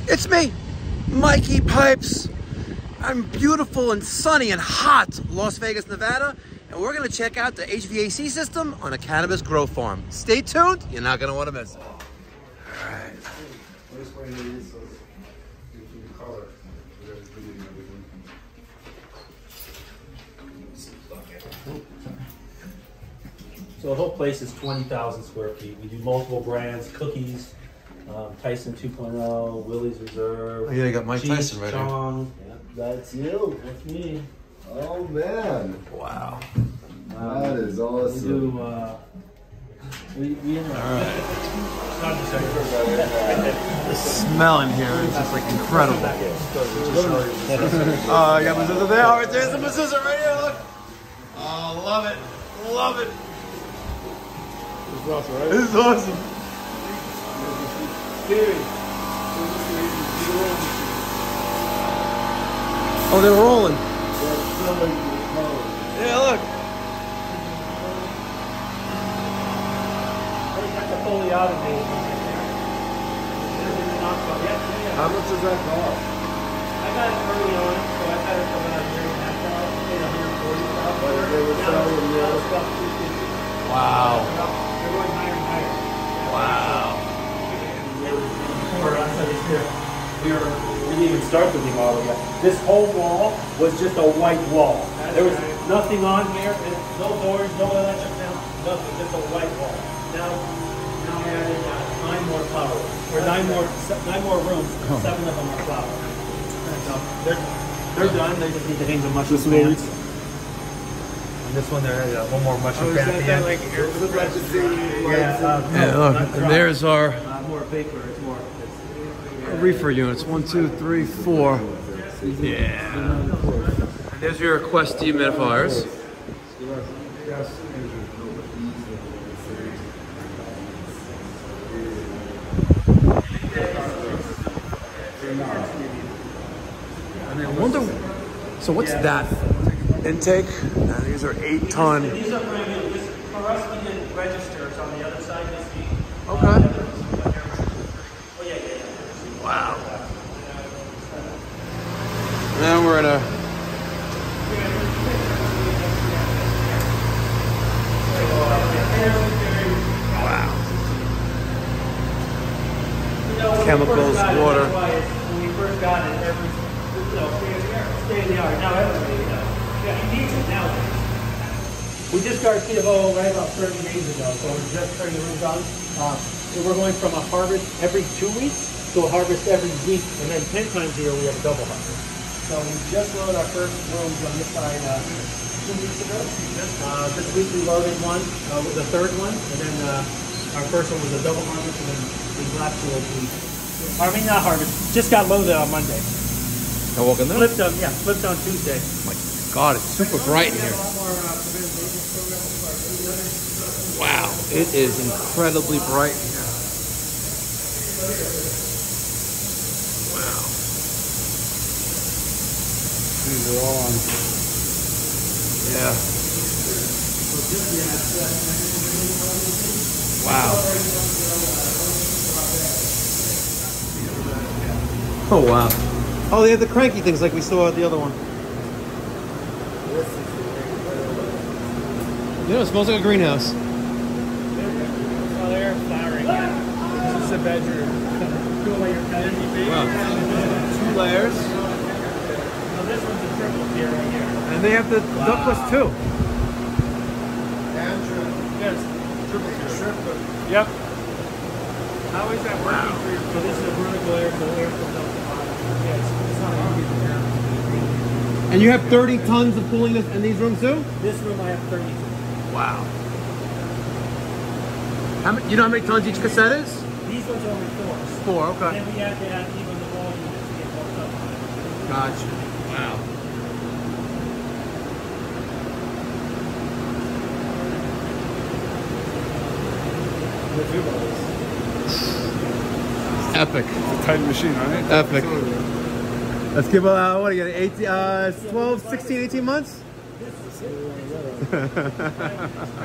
It's me, Mikey Pipes. I'm beautiful and sunny and hot Las Vegas, Nevada, and we're gonna check out the HVAC system on a cannabis grow farm. Stay tuned, you're not gonna wanna miss it. All right. So the whole place is 20,000 square feet. We do multiple brands, cookies, Tyson 2.0, Willie's Reserve. Oh yeah, you got Mike Tyson right here. Yeah, that's you. That's me. Oh man! Wow. That is awesome. We do. The smell in here is just like incredible. I got mezuzah there. Oh, there's the mezuzah right here. Look. Oh, love it. Love it. This is awesome, right? This is awesome. Oh, they're rolling. Yeah, look. Fully automated. How much does that cost? I got it early on, so I got it about a year and a half ago. I paid $140,000. But they were selling the now other it's about $250. Wow. They're going higher and higher. Wow. We didn't even start the remodel yet. This whole wall was just a white wall. There was nothing on here, no doors, no electric, nothing, just a white wall. Now we're adding 9 more flowers. Or 9 more rooms, 7 of them are flowers. So they're done, they just need to hang the mushroom fans. And this one there, one more mushroom fan at the end. Yeah, look, and there's our More paper, it's more. reefer units. 1, 2, 3, 4. Yeah. And there's your Quest dehumidifiers. And I wonder, so what's that intake? These are 8-ton. These are brand new. For us, we didn't register. It's on the other side. Okay. Wow. Now we're at a wow. Chemicals, water. When we first got it, every state of the art. Now everybody, yeah, he needs it nowadays. We just got CFO right about 30 days ago, so we're just turning the rooms on. So we're going from a harvest every 2 weeks to a harvest every week, and then 10 times a year we have a double harvest. So we just loaded our first rooms on this side 2 weeks ago. This week we loaded one, the third one, and then our first one was a double harvest, and then these last 2 weeks. I mean, not harvest, just got loaded on Monday. Can I walk in there? Flipped on Tuesday. Oh my God, it's super bright in here. Wow, it is incredibly bright in here. Wow. These are all on. Yeah. Wow. Oh wow. Oh, they have the cranky things like we saw at the other one. You know, it smells like a greenhouse. Oh, they're flowering. This is the bedroom. Wow. 2 layers. So this one's a triple tier right here. And they have the ductless too. Yes. Triple tier. Yep. How is that working for you? So this is a vertical air, so air comes out the bottom. Yes, it's not easy to hear. And you have 30 tons of cooling in these rooms too? This room I have 32. Wow. You know how many tons each cassette is? These ones are only 4. 4, okay. And then we have to add even the wall units to get more stuff. Gotcha. Wow. Epic. It's a tight machine, right? Epic. Let's give what do you get? 12, 16, 18 months?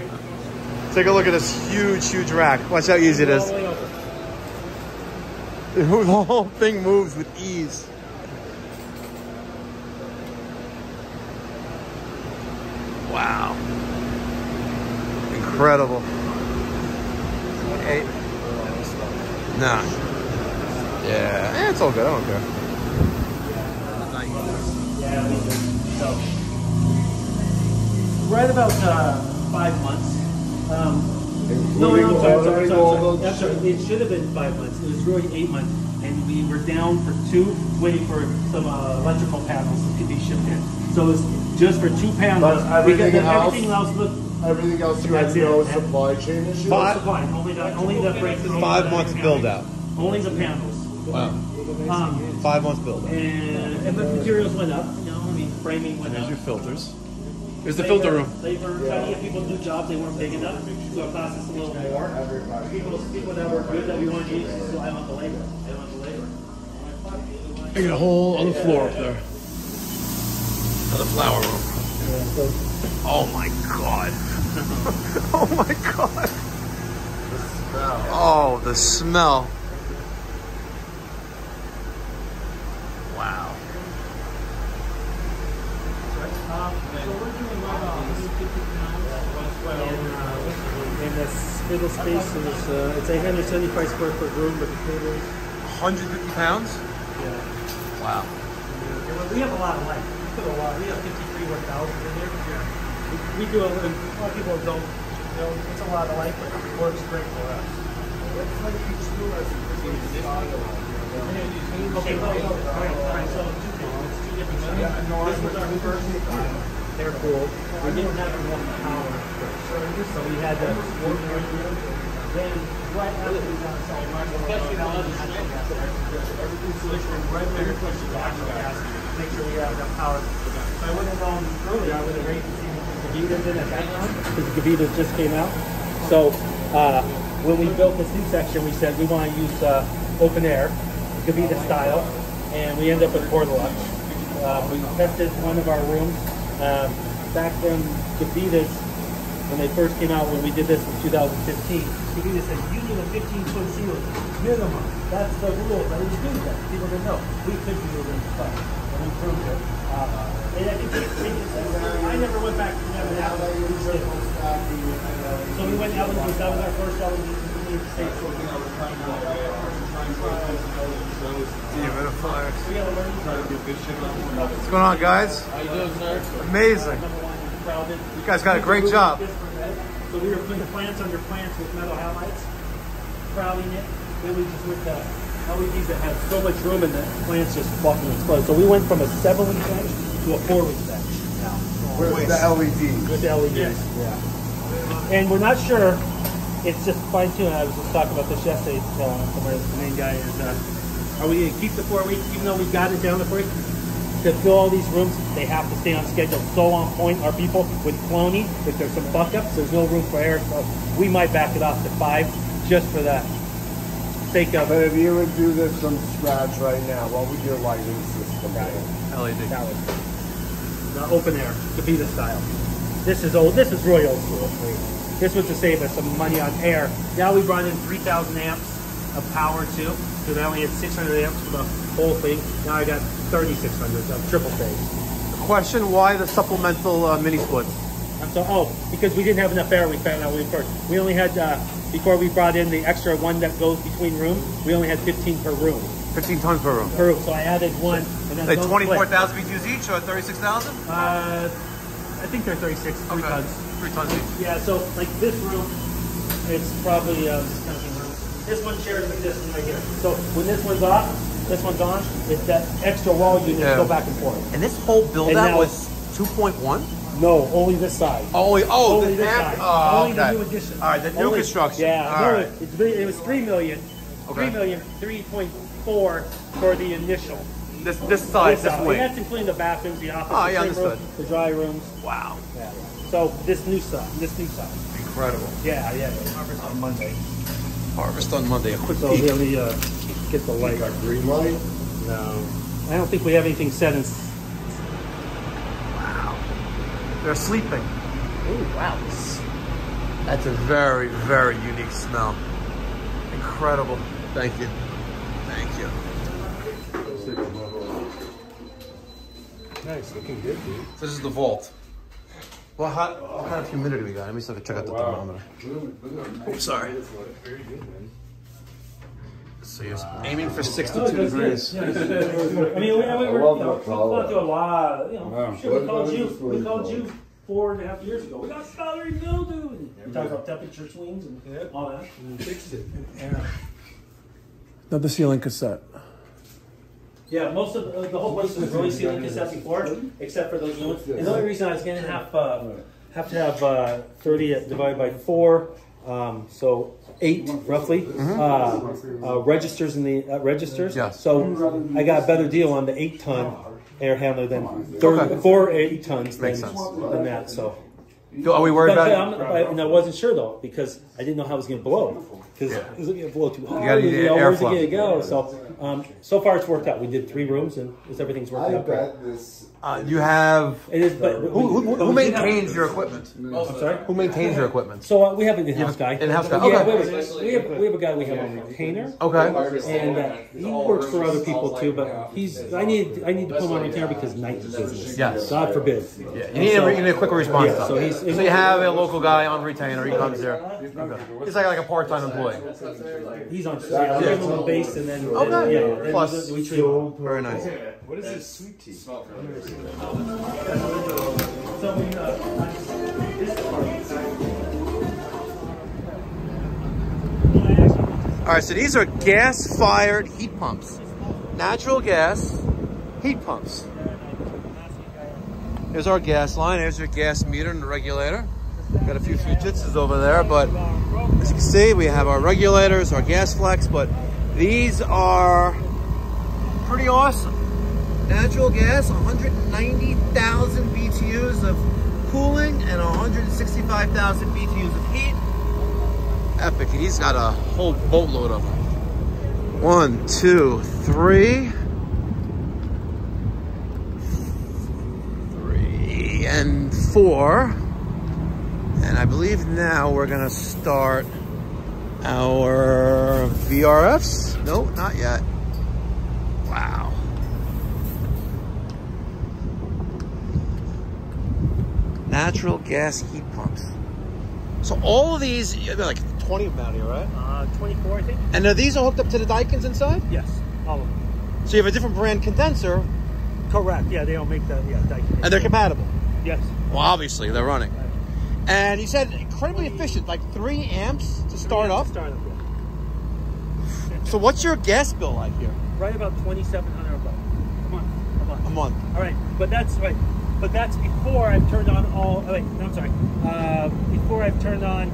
Take a look at this huge rack. Watch how easy it is. The whole thing moves with ease. Wow. Incredible. 8. Nah. Yeah, it's all good. I don't care. Yeah, we do. So, right about 5 months. I'm sorry. It should have been 5 months. It was really 8 months. And we were down for 2, waiting for some electrical panels to be shipped in. So it was just for 2 panels. Everything else you had That's no it. supply chain issues? Five- Supply, only the breakthrough. 5 months build out. Only the panels. Wow. 5 months build out. And the materials went up. You know, I mean, framing went There's up. your filters. Here's the filter room. They were trying to get people to do jobs they weren't big enough, so it cost us a little more. People that were good that we wanted to use, so I want the labor. I want the labor. I got a hole on the floor up there. Another flower room. Oh my god. Oh my god. Oh, the smell. Wow. And the spittle space is it's 175 square foot room, but the total is 150 pounds? yeah. Wow. We have a lot of light. We put a lot. We have 53,000 in there. Yeah. We do a lot of people don't. You know, it's a lot of light, but it works great for us. Okay, right. So it's 2 different things. This was our first air cool. We didn't have enough power, so we had to. Then right after we got everything's switched right there to natural gas. Make sure we have enough power. So I went along earlier. I would have rated the Gavitas in at that time because the Gavitas just came out. So when we built this new section, we said we want to use open air, Gavita style, and we ended up with Portalux. We tested one of our rooms. Back then, Gavitas, when they first came out, when we did this in 2015, Gavita said, you need a 15-foot ceiling, minimum. That's the rule. But we do that. People didn't know. We could do a room spot, and we proved it. And I think I never went back to never have it. So we went LED. That was our first LED. What's going on, guys? How you doing, sir? Amazing. You guys got a great job. So we were putting the plants under plants with metal halides, crowding it. Then we just went to LEDs that had so much room and the plants just walking and explode. So we went from a 7-week bench to a 4-week bench now. With the LED. With the LEDs, yeah. And we're not sure. It's just fine-tuned. I was just talking about this yesterday. Somewhere the main guy is, are we going to keep the 4 weeks even though we got it down to 3? To fill all these rooms, they have to stay on schedule. So on point, our people with cloning, if there's some fuck-ups, there's no room for air, so we might back it off to 5 just for the sake of. But if you would do this from scratch right now, what would your lighting system be? LED. That was the open air, Gavita style. This is old. This is really old school. This was to save us some money on air. Now we brought in 3,000 amps of power too, because I only had 600 amps for the whole thing. Now I got 3,600 of triple phase. Question, why the supplemental mini splits? Because we didn't have enough air. We found out we only had before we brought in the extra one that goes between rooms. We only had 15 per room. 15 tons per room. Per room. So I added one. And then Like 24,000 BTUs each or 36,000? I think they're 36, 3 tons. 3 tons each. Yeah, so like this room, it's probably just counting rooms. This one shares with this one right here. So when this one's off, this one's on, it's that extra wall unit go back and forth. And this whole build And out now- was 2.1? No, only this side. Only Only this after, side. Only okay. the new addition. All right, the new construction. Yeah, All no, right. it was 3 million. Okay. 3.4 for the initial. This side, this And wing. that's including the bathrooms, the office, Oh, the yeah, trim room, understood. the dry rooms. Wow. Yeah. So this new side. Incredible. Yeah. Harvest on Monday. Harvest on Monday. A quick So peek. here we get the light. Got green light? No, I don't think we have anything set in. Wow. They're sleeping. Oh wow. That's a very, very unique smell. Incredible. Thank you. Thank you. Nice, looking good, dude. So this is the vault. Well, what kind of humidity we got? Let me see if I can check out the thermometer. Oh, sorry. Very good, man. So you're aiming for 62 degrees. Yeah, I mean, we've gone through a lot. You know, sure, we called you 4.5 years ago. We got powdery mildew. We talked about temperature swings and all that. And we fixed it. Another ceiling cassette. Yeah, most of the whole place was really ceiling cassette before, except for those ones. And the only reason I was going to have to have 30 divided by 4, so 8 roughly registers in the registers. Yeah. So I got a better deal on the 8-ton air handler than 4 8 tons than that. So. Are we worried about it? And I wasn't sure though because I didn't know how it was going to blow because it was going to blow too hard. You gotta where's it going to go? So so far it's worked out. We did 3 rooms and everything's working out great. You have. It is, but who maintains your equipment? I'm sorry. Who maintains your equipment? So we have an in-house guy. In-house guy. Yeah, Okay. we have a guy we have on retainer. Okay. And he works for other people too, but I need to put him on retainer because night business. Yes. God forbid. Yeah. You need a quick response. Yeah, so you have a local guy on retainer. He comes there. Okay. He's like a part-time employee. He's on. Yeah, we give him a base and then. Okay. Yeah. Plus, we treat him. very nice. What is this sweet tea? All right, so these are gas-fired heat pumps. Natural gas heat pumps. Here's our gas line. Here's your gas meter and the regulator. Got a few Fujitsus over there, but as you can see, we have our regulators, our gas flex, but these are pretty awesome. Natural gas, 190,000 BTUs of cooling and 165,000 BTUs of heat. Epic. He's got a whole boatload of them. 1, 2, 3. 3 and 4. And I believe now we're gonna start our VRFs. No, not yet. Wow. Natural gas heat pumps. So all of these, there are like 20 of them out here, right? 24, I think. And are these all hooked up to the Daikin's inside? Yes, all of them. So you have a different brand condenser. Correct. Yeah, they don't make the Daikin. And they're compatible. Yes. Well, obviously they're running. And you said incredibly efficient, like 3 amps to start up. Start up, yeah. So what's your gas bill like here? Right about $2,700 a month. A month. All right, but that's right. But that's before I've turned on all. Oh wait, no, I'm sorry. Before I've turned on.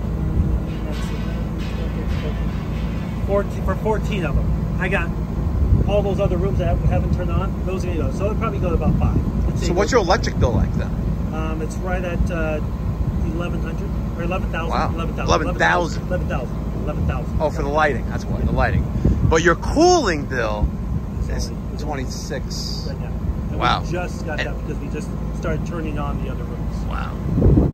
Let's see, 14 of them. I got all those other rooms that I haven't turned on. Those are gonna go. So it'll probably go to about 5. So what's your electric bill like then? It's right at 1,100 or 11,000. Wow. 11,000. 11,000. Oh, for the lighting. That's why, the lighting. But your cooling bill is 26. Right now. And Wow. we just got that because we just started turning on the other rooms. Wow.